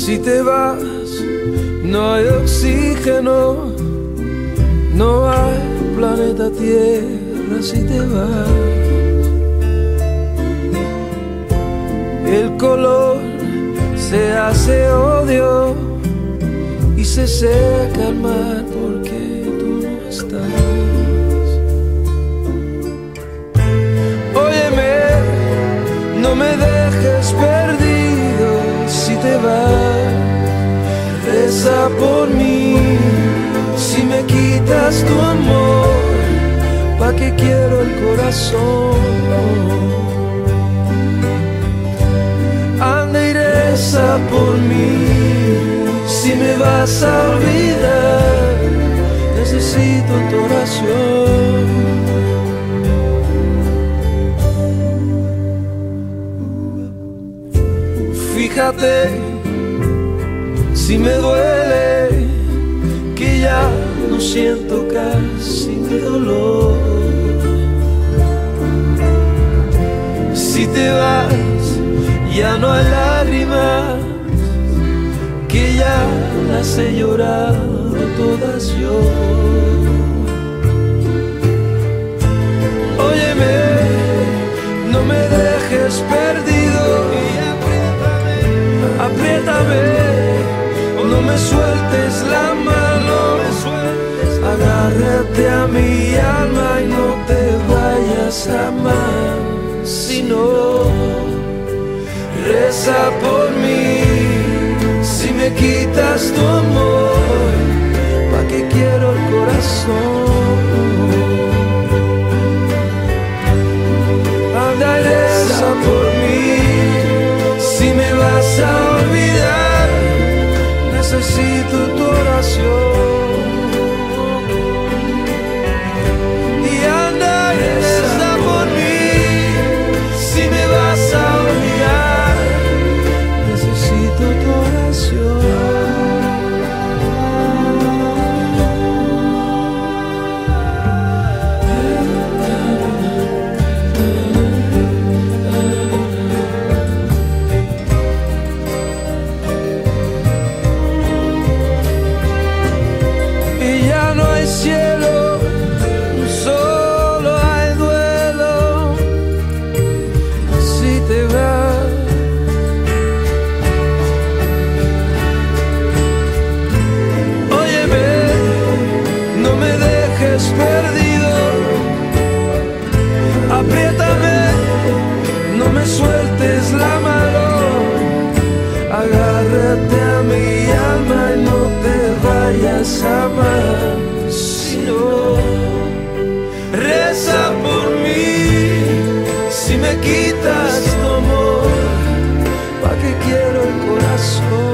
Si te vas, no hay oxígeno, no hay planeta Tierra si te vas. El color se hace odio y se seca el mar porque tú no estás. Óyeme, no me dejes perdido si te vas. Reza por mí si me quitas tu amor, pa' que quiero el corazón. Anda y reza por mí si me vas a olvidar, necesito tu oración. Fíjate si me duele que ya no siento casi mi dolor. Si te vas ya no hay lágrimas que ya las he llorado todas yo. Óyeme, no me dejes perdido y apriétame, no me sueltes la mano, agárrate a mi alma y no te vayas jamás, sino reza por mí si me quitas tu amor, pa' que quiero el corazón. Anda y reza por mí si me vas a olvidar, necesito tu oración. Y anda y reza por mí si me vas a olvidar, necesito tu oración. Y ya no hay cielo, solo hay duelo si te vas. Óyeme, no me dejes perdido, apriétame, no me sueltes la mano, agárrate a mi alma y no te vayas jamás, sino reza por mí si me quitas tu amor, pa' que quiero el corazón.